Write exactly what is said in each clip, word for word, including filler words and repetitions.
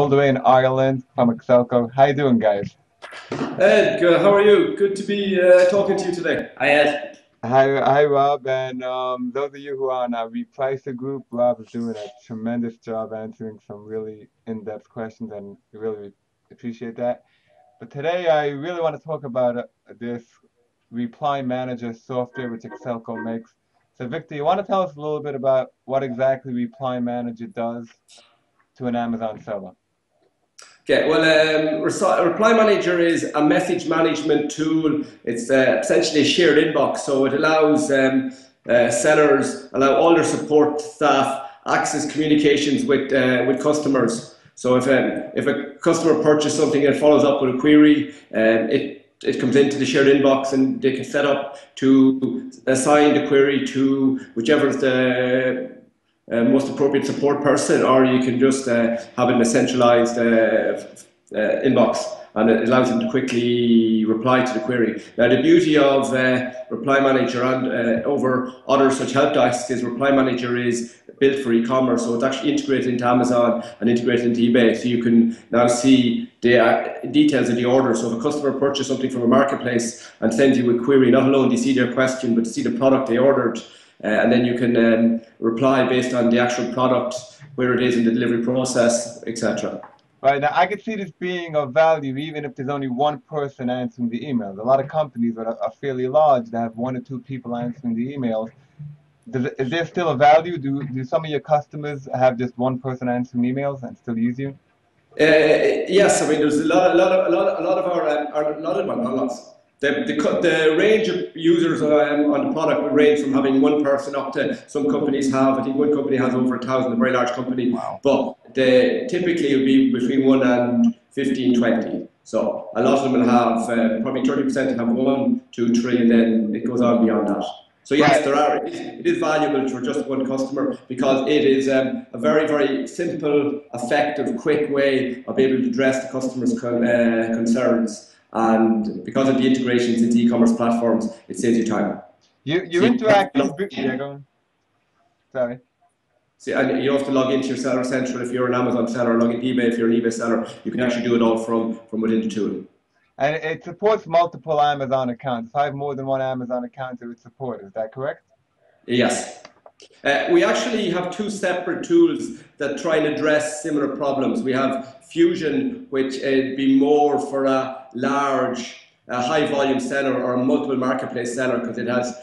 all the way in Ireland from Excelco. How you doing, guys? Ed, good. How are you? Good to be uh, talking to you today. Hi Ed. Hi, hi, Rob, and um, those of you who are on our Repricer group, Rob is doing a tremendous job answering some really in-depth questions, and we really appreciate that. But today, I really want to talk about uh, this Reply Manager software which Excelco makes. So, Victor, you want to tell us a little bit about what exactly Reply Manager does to an Amazon seller? Okay, well, um, Resi- Reply Manager is a message management tool. It's uh, essentially a shared inbox, so it allows um, uh, sellers, allow all their support staff access communications with uh, with customers. So if um, if a customer purchases something and follows up with a query, um, it it comes into the shared inbox and they can set up to assign the query to whichever is the uh, most appropriate support person, or you can just uh, have it in a centralized uh, uh, inbox, and it allows them to quickly reply to the query. Now, the beauty of uh, Reply Manager and uh, over other such help desks is Reply Manager is built for e-commerce, so it's actually integrated into Amazon and integrated into eBay, so you can now see the uh, details of the order. So if a customer purchased something from a marketplace and sends you a query, not alone do you see their question, but to see the product they ordered, uh, and then you can um, reply based on the actual product, where it is in the delivery process, et cetera. Right now, I could see this being of value even if there's only one person answering the emails. A lot of companies that are, are fairly large that have one or two people answering the emails. Does it, is there still a value? Do do some of your customers have just one person answering emails and still use you? Uh, yes, I mean there's a lot, a lot of, a lot, of, a lot of our, um, our a lot of, well, not lots. The, the, the range of users um, on the product would range from having one person up to some companies have. I think one company has over a thousand, a very large company. Wow. But the, typically it would be between one and fifteen, twenty. So a lot of them will have uh, probably thirty percent have one, two, three, and then it goes on beyond that. So yes, Right. there are. It is, it is valuable for just one customer because it is um, a very, very simple, effective, quick way of being able to address the customer's con- uh, concerns. And because of the integrations into e-commerce platforms, it saves you time. You So you're you don't have to interacting. log Yeah, in. go on. Sorry. See, and you don't have to log into your Seller Central if you're an Amazon seller, or log into eBay if you're an eBay seller. You can actually do it all from, from within the tool. And it supports multiple Amazon accounts. If I have more than one Amazon account, it would support. Is that correct? Yes. Uh, we actually have two separate tools that try and address similar problems. We have Fusion, which would be more for a large, uh, high volume seller or a multiple marketplace seller because it has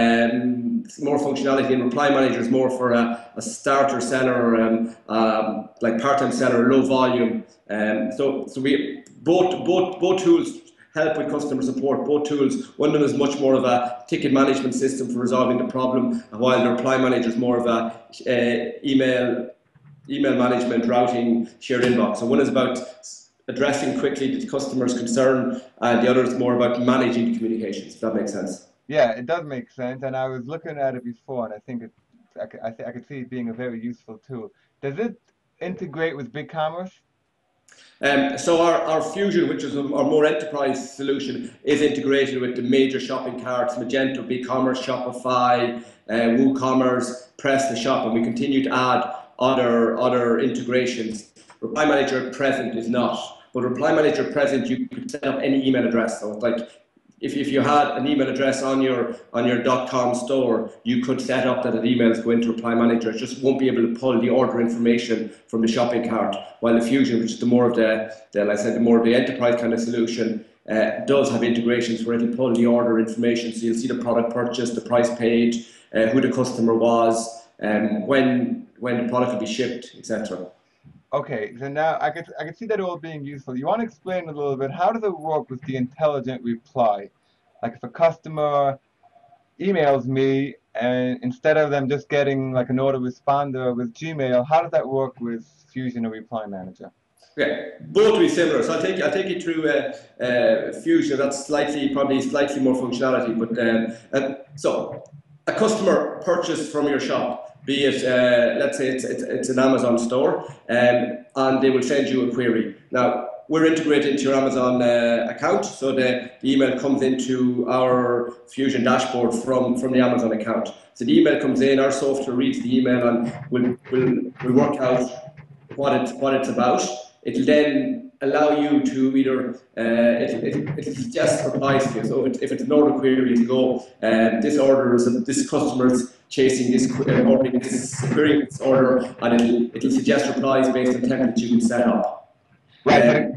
um, more functionality, and Reply Manager is more for a, a starter seller, um, um, like part-time seller, low volume. Um, so, so we both both both tools help with customer support, both tools. One of them is much more of a ticket management system for resolving the problem, while the Reply Manager is more of a uh, email email management, routing, shared inbox. So one is about addressing quickly the customer's concern, and the other is more about managing the communications, if that makes sense. Yeah, it does make sense. And I was looking at it before, and I think it, I could, I, th I could see it being a very useful tool. Does it integrate with BigCommerce? Um, so our, our Fusion, which is a, our more enterprise solution, is integrated with the major shopping carts, Magento, BigCommerce, Shopify, uh, WooCommerce, PrestaShop, and we continue to add other other integrations. Reply Manager at present is not, but Reply Manager at present you can set up any email address. So it's like if, if you had an email address on your on your .com store, you could set up that an email is going to Reply Manager. It just won't be able to pull the order information from the shopping cart. While the Fusion, which is the more of the, the like I said, the more of the enterprise kind of solution, uh, does have integrations where it'll pull the order information. So you'll see the product purchase, the price page, uh, who the customer was, um, when when the product will be shipped, et cetera. Okay, so now I could I could see that all being useful. You want to explain a little bit, how does it work with the intelligent reply? Like if a customer emails me and instead of them just getting like an autoresponder with Gmail, how does that work with Fusion or Reply Manager? Yeah, both will be similar. So I'll take I'll take you through uh, uh, Fusion. That's slightly probably slightly more functionality. But um, uh, so a customer purchased from your shop, be it uh, let's say it's, it's it's an Amazon store, um, and they will send you a query. Now we're integrated into your Amazon uh, account, so the, the email comes into our Fusion dashboard from from the Amazon account. So the email comes in, our software reads the email, and will will will work out what it's what it's about. it'll then allow you to either, uh, it, it, it'll suggest replies to you. So if, it, if it's an order query, it'll go, um, this order is, this customer's chasing this, uh, ordering this, querying this order, and it'll, it'll suggest replies based on templates you can set up. Right. Um,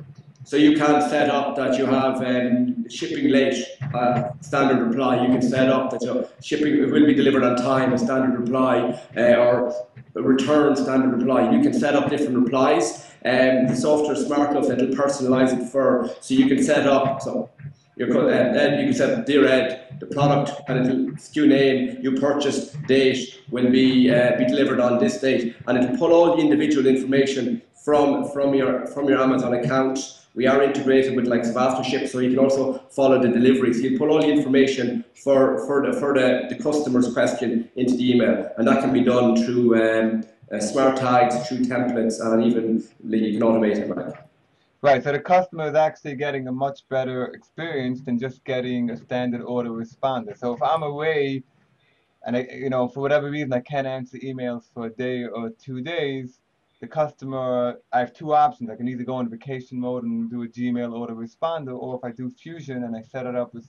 So you can set up that you have um, shipping late, uh, standard reply. You can set up that your shipping will be delivered on time, a standard reply, uh, or a return standard reply. You can set up different replies. Um, the software is smart enough that it'll personalize it for, so you can set up, so you're, uh, Ed, you can set up, dear Ed, the product and it'll S K U name, you purchased date will be uh, be delivered on this date, and it'll pull all the individual information from from your from your Amazon account. We are integrated with likes of AfterShip, so you can also follow the deliveries. You pull all the information for for the for the, the customer's question into the email, and that can be done through um, uh, smart tags, through templates, and even you can automate it. Like. Right, so the customer is actually getting a much better experience than just getting a standard order responder. So if I'm away, and I, you know, for whatever reason I can't answer emails for a day or two days. The customer, I have two options. I can either go into vacation mode and do a Gmail order responder, or if I do Fusion and I set it up with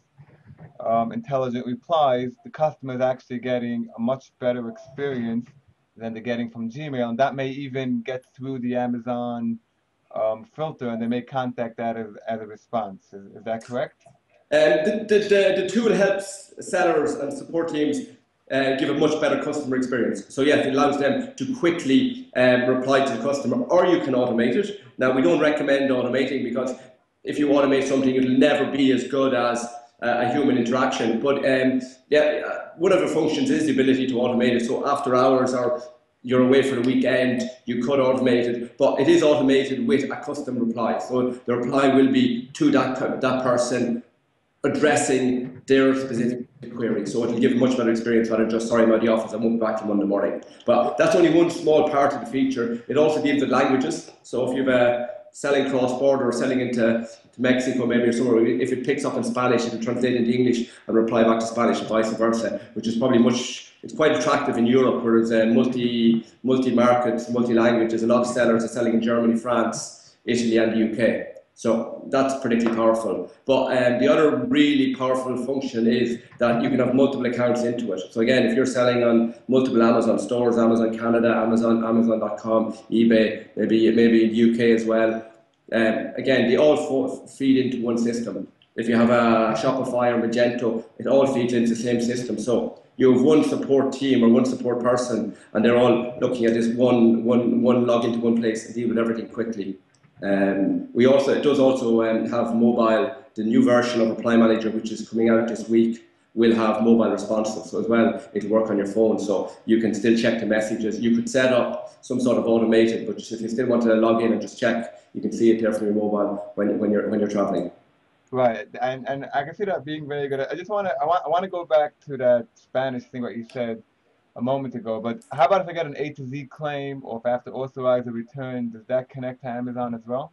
um, intelligent replies, the customer is actually getting a much better experience than they're getting from Gmail, and that may even get through the Amazon um, filter, and they may contact that as, as a response. Is, is that correct? Um, the, the, the, the tool helps sellers and support teams Uh, give a much better customer experience. So yes, it allows them to quickly um, reply to the customer, or you can automate it. Now, we don't recommend automating because if you automate something, it'll never be as good as uh, a human interaction. But um, yeah, one of the functions is the ability to automate it. So after hours, or you're away for the weekend, you could automate it, but it is automated with a custom reply. So the reply will be to that, that person, addressing their specific query. So it'll give a much better experience rather than just, sorry, I'm at the office, I won't be back till Monday morning. But that's only one small part of the feature. It also deals with languages. So if you've a selling cross-border or selling into to Mexico maybe or somewhere, if it picks up in Spanish, it'll translate into English and reply back to Spanish and vice versa, which is probably much, it's quite attractive in Europe where it's uh, multi, multi-markets, multi-languages. A lot of sellers are selling in Germany, France, Italy and the U K. So that's particularly powerful. But um, the other really powerful function is that you can have multiple accounts into it. So again, if you're selling on multiple Amazon stores, Amazon Canada, Amazon, Amazon dot com, eBay, maybe maybe in the U K as well, um, again, they all feed into one system. If you have a Shopify or Magento, it all feeds into the same system. So you have one support team or one support person, and they're all looking at this one, one, one log into one place and deal with everything quickly. Um, we also, it does also um, have mobile, the new version of Reply Manager, which is coming out this week, will have mobile responsive. So as well, it'll work on your phone, so you can still check the messages. You could set up some sort of automated, but if you still want to log in and just check, you can see it there from your mobile when, when you're when you're traveling. Right, and and I can see that being very good. I just want to I want I want to go back to that Spanish thing what you said a moment ago, but how about if I get an A to Z claim, or if I have to authorize a return, does that connect to Amazon as well?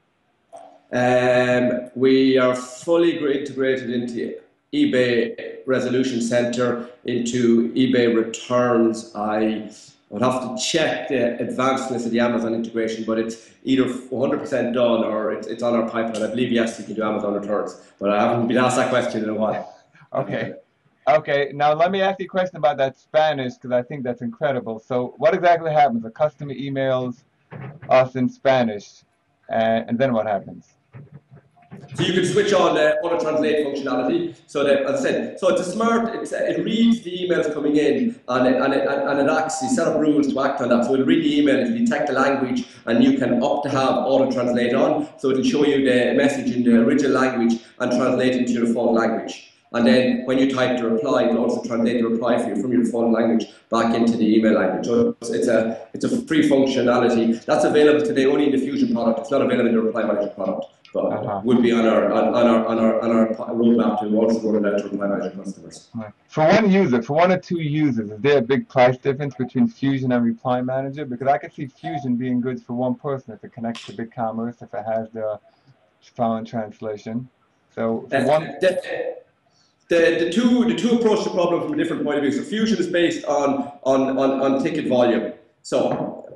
Um, we are fully integrated into eBay Resolution Center, into eBay Returns. I would have to check the advancedness of the Amazon integration, but it's either one hundred percent done or it's, it's on our pipeline. I believe, yes, you can do Amazon Returns, but I haven't been asked that question in a while. Okay. Okay, now let me ask you a question about that Spanish, because I think that's incredible. So what exactly happens? A customer emails us in Spanish, and, and then what happens? So you can switch on uh, auto translate functionality. So that, as I said, so it's a smart, it's, uh, it reads the emails coming in, and it, and, it, and it acts, you set up rules to act on that. So it'll read the email, it'll detect the language, and you can opt to have auto translate on. So it'll show you the message in the original language and translate into your default language. And then when you type the reply, it'll also translate the reply for you from your default language back into the email language. So it's a, it's a free functionality. That's available today only in the Fusion product. It's not available in the Reply Manager product, but uh-huh. would be on our, on, on, our, on, our, on our roadmap to also roll it out to Reply Manager customers. For one user, for one or two users, is there a big price difference between Fusion and Reply Manager? Because I could see Fusion being good for one person if it connects to BigCommerce, if it has the foreign translation. So for uh, one... The, the, two, the two approach the problem from a different point of view. So Fusion is based on, on, on, on ticket volume. So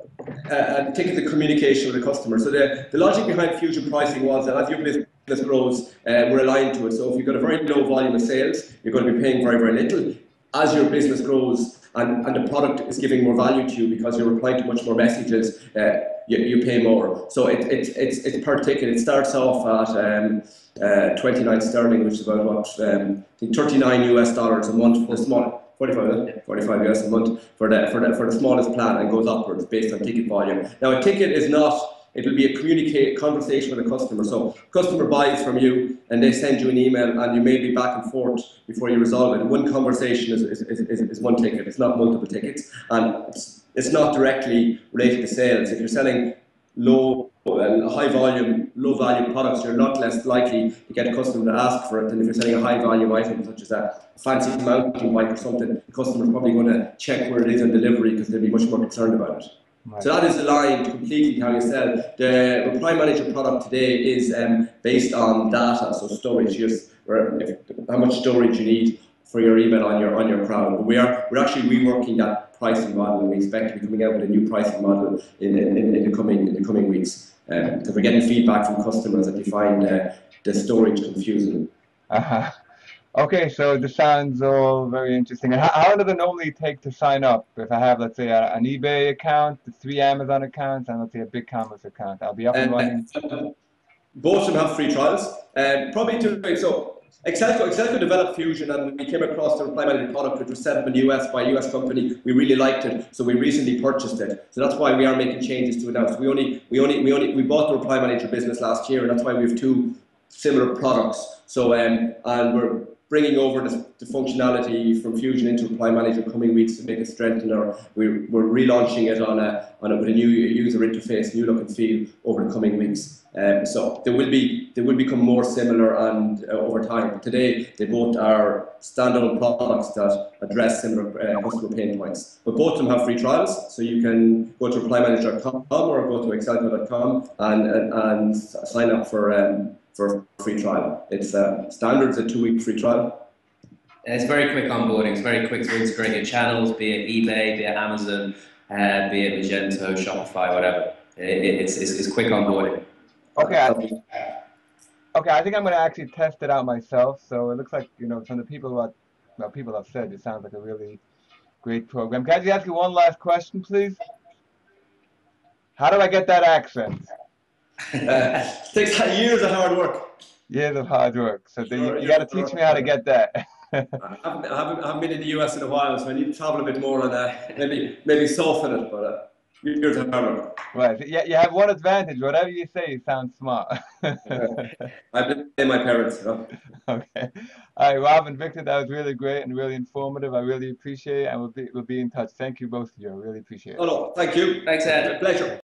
uh, and think of the communication with the customer. So the, the logic behind Fusion pricing was that as your business grows, uh, we're aligned to it. So if you've got a very low volume of sales, you're going to be paying very, very little. As your business grows and, and the product is giving more value to you because you're replying to much more messages, uh, you, you pay more. So it, it, it's, it's per ticket. It starts off at um, uh, twenty-nine sterling, which is about what, um, I think thirty-nine U S dollars a month for the small, forty-five, forty-five U S a month for the, for, the, for the smallest plan, and goes upwards based on ticket volume. Now a ticket is not, it will be a communicate conversation with a customer. So customer buys from you and they send you an email and you may be back and forth before you resolve it. One conversation is, is, is, is one ticket, it's not multiple tickets, and it's, it's not directly related to sales. If you're selling low, uh, high volume, low value products, you're a lot less likely to get a customer to ask for it than if you're selling a high value item such as a fancy mountain bike or something. The customer's probably going to check where it is on delivery because they'll be much more concerned about it. Right. So that is aligned completely to how you sell. The Reply Manager product today is um, based on data, so storage, just where, if, how much storage you need for your email on your on your crowd. But we are we're actually reworking that pricing model, and we expect to be coming out with a new pricing model in in, in the coming in the coming weeks. Um, because we're getting feedback from customers that they find uh, the storage confusing. Uh-huh. Okay, so this sounds all very interesting. And how, how does it normally take to sign up? If I have, let's say, a, an eBay account, three Amazon accounts, and let's say a BigCommerce account, I'll be up and running. Uh, both of them have free trials. Um, probably two. So Excelco, Excelco developed Fusion, and we came across the Reply Manager product, which was set up in the U S by a U S company. We really liked it, so we recently purchased it. So that's why we are making changes to it now. So we only, we only, we only, we bought the Reply Manager business last year, and that's why we have two similar products. So um, and we're bringing over the, the functionality from Fusion into Reply Manager in coming weeks to make it strengthen our, we're, we're relaunching it on a, on a, with a new user interface, new look and feel over the coming weeks. Um, so they will be, they will become more similar and uh, over time. But today, they both are standalone products that address similar uh, customer pain points. But both of them have free trials, so you can go to reply manager dot com or go to excelco dot com and, and, and sign up for um, for a free trial. It's uh, standard, it's a two-week free trial. It's very quick onboarding. It's very quick to integrate your channels, be it eBay, be it Amazon, uh, be it Magento, Shopify, whatever. It, it's, it's, it's quick onboarding. Okay. I, okay, I think I'm going to actually test it out myself. So it looks like, you know, from the people what well, people have said, it sounds like a really great program. Can I just ask you one last question, please? How do I get that accent? uh, it takes years of hard work. Years of hard work. So the, Sure, you, you got to teach me how to get that. I, haven't, I, haven't, I haven't been in the U S in a while, so I need to travel a bit more and uh, maybe maybe soften it. But uh, years of hard work. Right. Yeah, you have one advantage. Whatever you say, you sound smart. I blame my parents. You know? Okay. All right, Rob and Victor, that was really great and really informative. I really appreciate it, and we'll be we'll be in touch. Thank you both of you. I really appreciate it. Oh no, thank you. Thanks, Ed. Pleasure.